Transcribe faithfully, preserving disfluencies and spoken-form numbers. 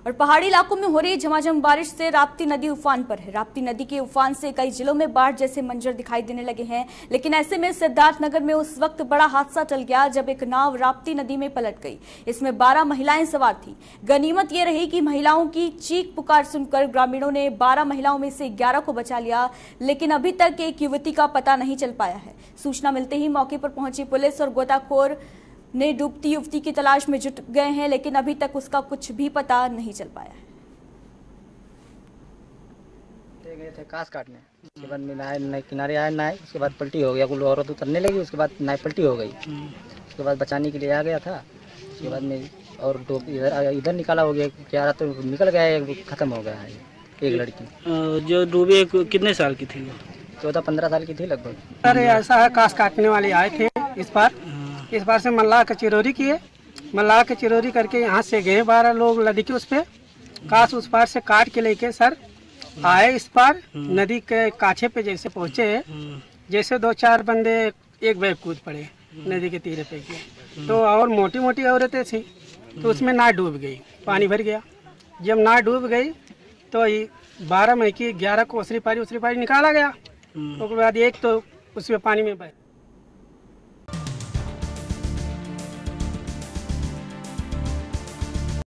और पहाड़ी इलाकों में हो रही झमाझम बारिश से राप्ती नदी उफान पर है। राप्ती नदी के उफान से कई जिलों में बाढ़ जैसे मंजर दिखाई देने लगे हैं। लेकिन ऐसे में सिद्धार्थनगर में उस वक्त बड़ा हादसा टल गया जब एक नाव राप्ती नदी में पलट गई। इसमें बारह महिलाएं सवार थी। गनीमत ये रही कि महिलाओं की चीख पुकार सुनकर ग्रामीणों ने बारह महिलाओं में से ग्यारह को बचा लिया, लेकिन अभी तक एक युवती का पता नहीं चल पाया है। सूचना मिलते ही मौके पर पहुंची पुलिस और गोताखोर ने डूबती युवती की तलाश में जुट गए हैं, लेकिन अभी तक उसका कुछ भी पता नहीं चल पाया है। गए थे घास काटने, उसके बाद में नाव किनारे आया नाव, उसके बाद पलटी हो गया, कुल औरत उतरने लगी, उसके बाद नाव पलटी हो गई। उसके बाद बचाने के लिए आ गया था, उसके बाद में और दो इधर इधर निकाला हो गया, ग्यारह तो निकल गया, खत्म हो गया है। एक लड़की जो डूबे कितने साल की थी? चौदह पंद्रह साल की थी लगभग। अरे ऐसा है, घास काटने वाले आए थे इस बार इस बार से मल्लाह के चिरौरी किए, मल्लाह के चिरौरी करके यहाँ से गए बारह लोग लड़की उस पे घास उस पार से काट के लेके सर आए इस पार नदी के काछे पे जैसे पहुँचे, जैसे दो चार बंदे एक बैग कूद पड़े नदी के तीरे पे के, तो और मोटी मोटी औरतें थी, तो उसमें नाव डूब गई, पानी भर गया। जब नाव डूब गई तो बारह मई की ग्यारह को उसरी पारी उसरी पारी निकाला गया, उसके बाद एक तो उसमें पानी में बह